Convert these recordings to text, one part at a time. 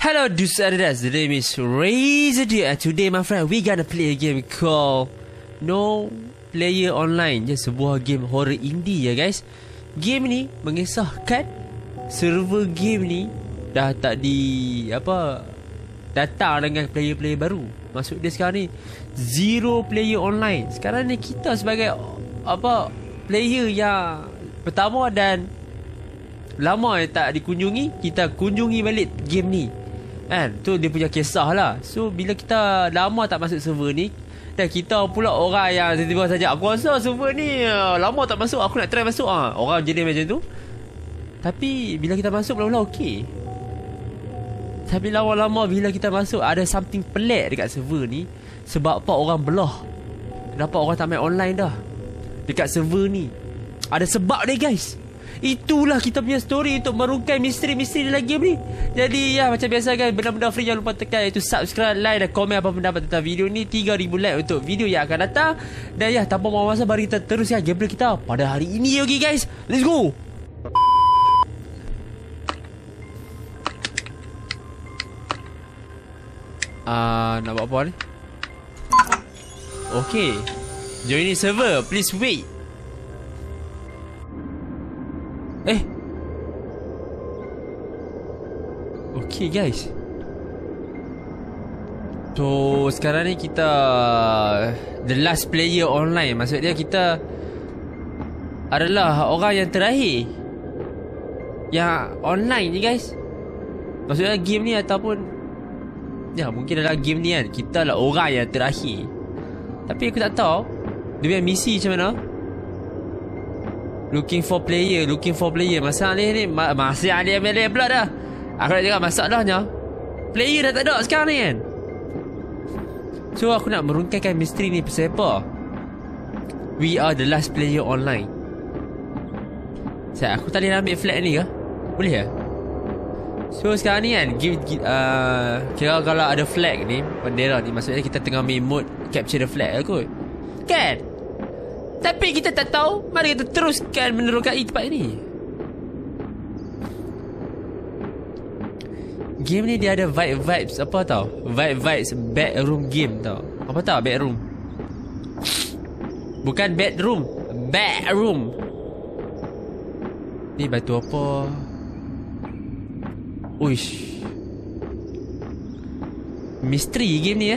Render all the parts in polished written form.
Hello, dudes and dudes. The name is Razor and today, my friend, we gonna play a game called No Player Online. Just sebuah game horror indie ya guys. Game ni mengisahkan server game ni dah tak datang dengan player-player baru. Maksud dia sekarang ni zero player online. Sekarang ni kita sebagai player yang pertama dan lama tak dikunjungi, kita kunjungi balik game ni. Kan? Tu dia punya kisah lah. So bila kita lama tak masuk server ni, dan kita pula orang yang tiba-tiba saja, aku rasa server ni lama tak masuk, aku nak try masuk. Orang jadi macam tu. Tapi bila kita masuk mula-mula okey. Tapi lama-lama bila kita masuk, ada something pelik dekat server ni. Sebab apa orang belah. Kenapa orang tak main online dah dekat server ni? Ada sebab dia guys. Itulah kita punya story untuk merungkai misteri-misteri dalam game ni. Jadi ya, macam biasa guys, benda-benda free jangan lupa tekan, iaitu subscribe, like dan komen apa pendapat tentang video ni. 3,000 like untuk video yang akan datang. Dan ya, tanpa buang masa, mari kita teruskan gameplay kita pada hari ini. Okay guys, let's go. Nak buat apa ni? Okay, join server, please wait. Okay guys, so sekarang ni kita the last player online. Maksud dia kita adalah orang yang terakhir yang online ni guys. Maksudnya game ni ataupun ya, mungkin dalam game ni kan kita lah orang yang terakhir. Tapi aku tak tahu dia punya misi macam mana. Looking for player. Masalah ni masih ada yang pula dah. Aku nak cakap masalahnya player dah tak ada sekarang ni kan. So aku nak merungkaikan misteri ni pasal apa. We are the last player online. Saya aku tak boleh ambil flag ni ke? Boleh ke? So sekarang ni kan kira kalau ada flag ni, bendera ni, maksudnya kita tengah main mode capture the flag kot kan. Tapi kita tak tahu. Mari kita teruskan menerokai tempat ni. Game ni dia ada vibes apa tau? Vibes bedroom game tau. Apa tau bedroom? Bukan bedroom, bedroom. Ni batu apa? Uish, misteri game ni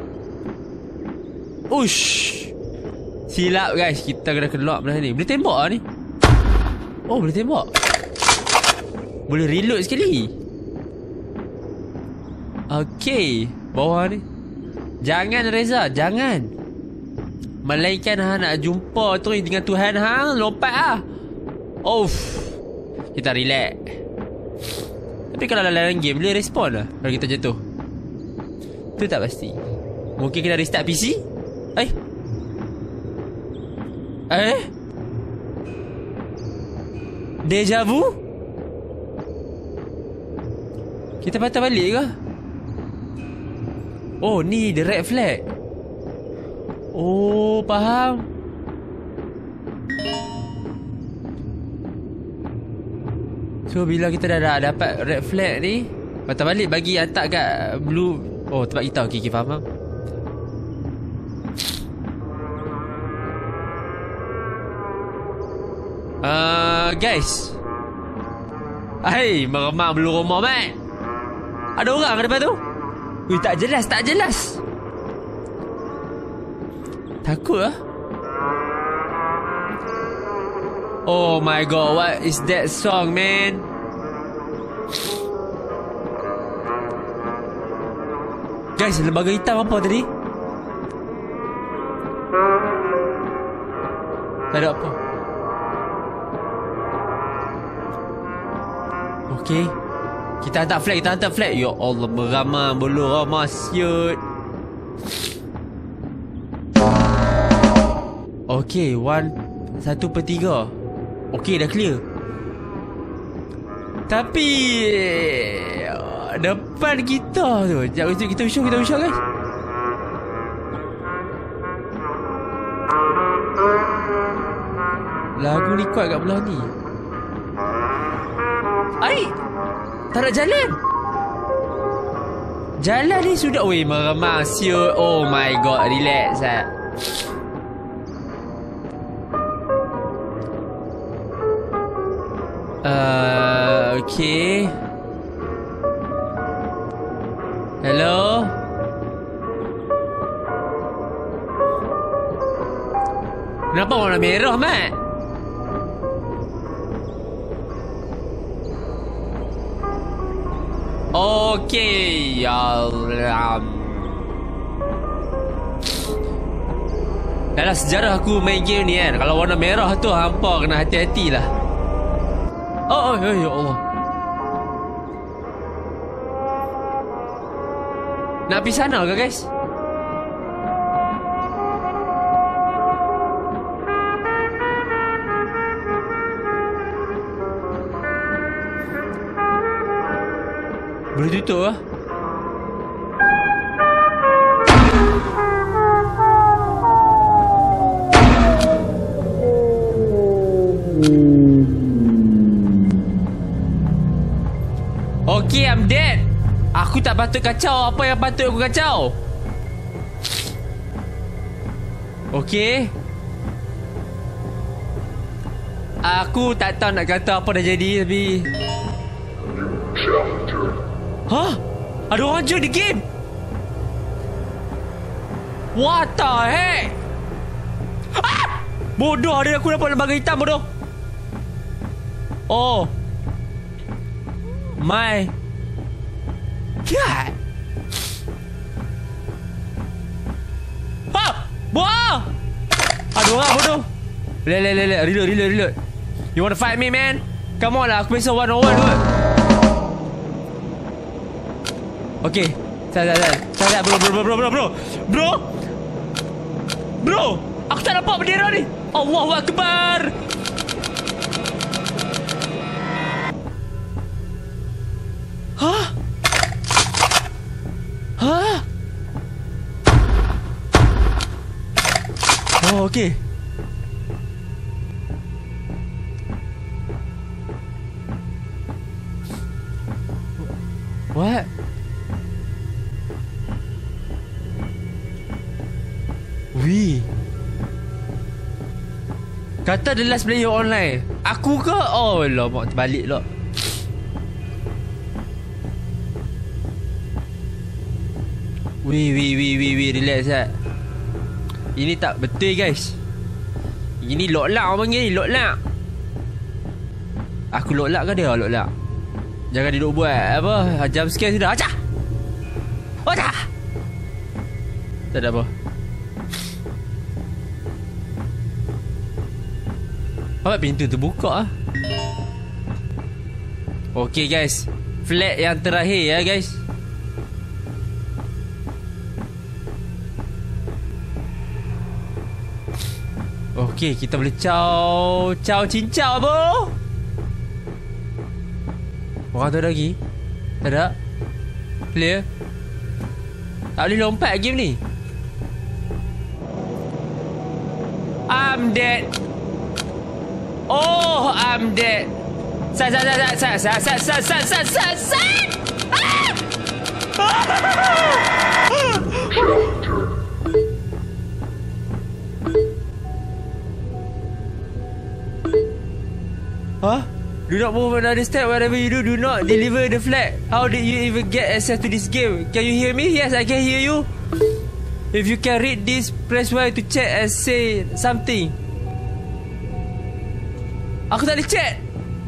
Uish, silap guys, kita kena keluar belah ni. Boleh tembak lah ni. Oh, boleh tembak. Boleh reload sekali. Okay, bawah ni. Jangan Reza, jangan. Melainkan hang nak jumpa tu dengan Tuhan hang, lompat lah. Kita relax. Tapi kalau dalam game boleh respawn lah kalau kita jatuh. Tu tak pasti. Mungkin kita restart PC. Deja vu. Kita patah balik ke? Oh, ni the red flag. Oh, faham. So bila kita dah dapat red flag ni, patah balik bagi hantar kat blue. Oh, tempat kita. Okay, faham. Guys, meremak belum rumah mat. Ada orang kat depan tu. Ui, tak jelas. Takut lah. Oh my god, what is that song, man? Guys, lembaga hitam apa tadi? Tak ada apa. Okay, kita hantar flag. Ya Allah, beramah belum ramah siut. Okay, 1/3. Okay, dah clear. Tapi depan kita tu, sekejap kita show guys. Lagu ni kuat kat belah ni. Tak ada jalan. Jalan ni sudah. Weh, meremang siut. Oh my god. Relax, okay. Hello? Kenapa warna merah, Mat? Okay, ya Allah. Dalam sejarah aku main game ni kan, kalau warna merah tu hampa kena hati-hatilah. Oh, ya Allah. Nak pergi sana ke, guys? Boleh tutup lah. Okay, I'm dead. Aku tak patut kacau apa yang patut aku kacau. Okay. Aku tak tahu nak kata apa dah jadi, tapi... Hah? Ada orang join di game? What the heck? Ah! Bodoh, ada aku dapat lembaga hitam, bodoh. Oh my god. Ha! Wah! Ada orang, bodoh. Reload. You wanna fight me, man? Come on lah, aku biasa one on one kot. Okay. Salah, bro. Aku tak nampak bendera ni. Allahu Akbar. Hah? Oh, okay. What? Kata the last player online. Aku ke? Oh lah, mak terbalik lah. Wih, relax lah. Ini tak betul, guys. Ini lock-lock orang panggil ni, lock-lock. Aku lock-lock ke dia lock-lock? Jangan duduk buat apa, jump scare sudah. Acah! Tak ada apa. Apa pintu terbuka ah? Okay, guys. Flat yang terakhir ya, guys. Okay, kita boleh cincau apa? Orang tu ada lagi? Tak ada? Clear? Tak boleh lompat game ni. I'm dead. Oh, I'm dead. Sat. Huh? Do not move another step. Whatever you do not deliver the flag. How did you even get access to this game? Can you hear me? Yes, I can hear you. If you can read this, press Y to chat and say something. Aku tak boleh chat.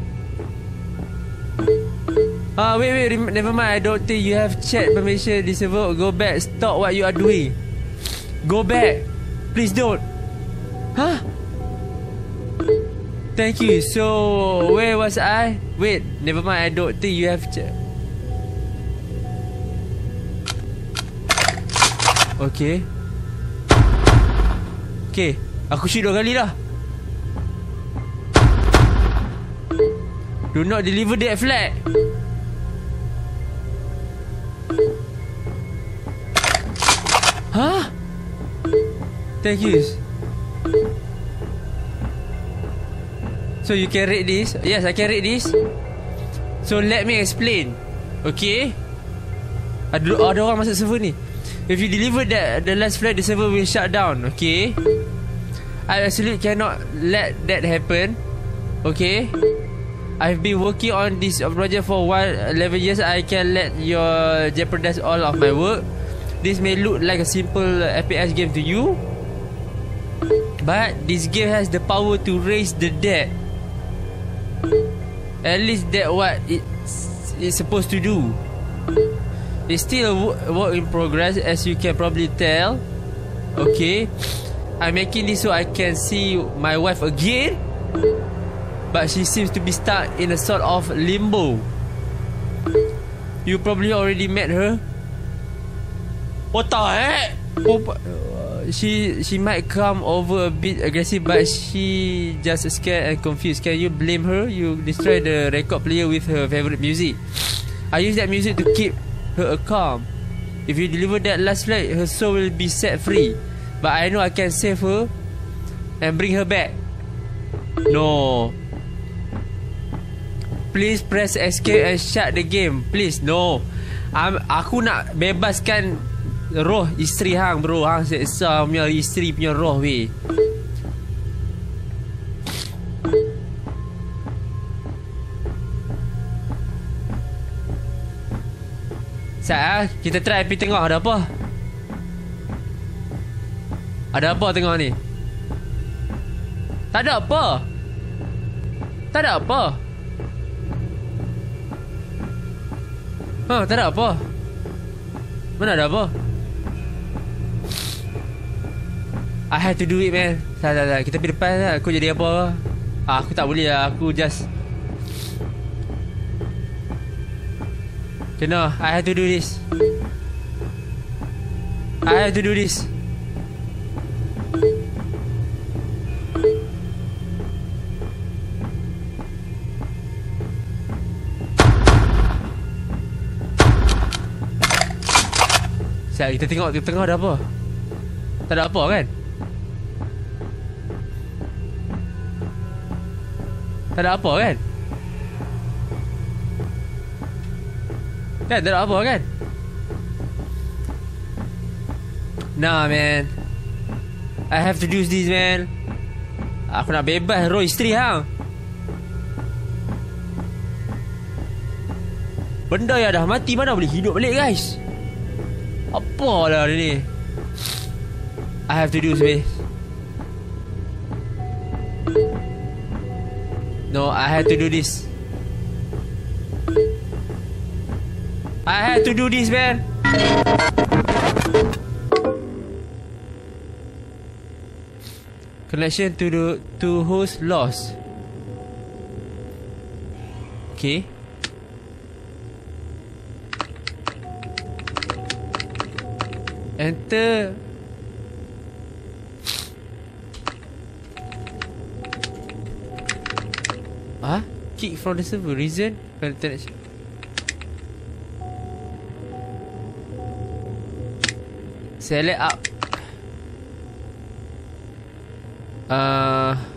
Wait, never mind. I don't think you have chat permission disabled. Go back. Stop what you are doing. Go back. Please don't. Huh? Thank you. So, where was I? Wait, never mind. I don't think you have chat. Okay. Aku shoot 2 kali lah. Do not deliver that flag. Huh? Thank you. So you can read this? Yes, I can read this. So let me explain. Okay. Ada orang masuk server ni. If you deliver the last flight, the server will shut down. Okay, I absolutely cannot let that happen. Okay, I've been working on this project for 11 years. I can let you jeopardize all of my work. This may look like a simple FPS game to you, but this game has the power to raise the dead. At least that's what it's supposed to do. It's still a work in progress, as you can probably tell. Okay, I'm making this so I can see my wife again, but she seems to be stuck in a sort of limbo. You probably already met her. What the heck? She might come over a bit aggressive, but she just scared and confused. Can you blame her? You destroy the record player with her favorite music. I use that music to keep her calm. If you deliver that last flight, her soul will be set free. But I know I can save her and bring her back. No. Please press escape and shut the game. Please, no. Aku nak bebaskan roh isteri hang, bro. Hang seksa punya isteri punya roh, weh. Sekejap, kita try pergi tengok ada apa. Ada apa tengok ni? Tak ada apa. Tak ada apa. Tak ada apa. Mana ada apa? I have to do it, man. Tak. Kita pergi depan lah. Aku jadi apa? Aku tak boleh lah. Aku just no, I have to do this. I have to do this. Sekejap, kita tengok ada apa. Tak ada apa kan? Tak ada apa kan? Kan tak ada apa kan? Nah, man, I have to do this, man. Aku nak bebas roh isteri hang. Benda yang dah mati mana boleh hidup balik, guys? Apalah ni. I have to do this. No, I have to do this. I had to do this, man. Connection to host lost. Okay. Enter. Kick from the server. Reason? Connection. Select up.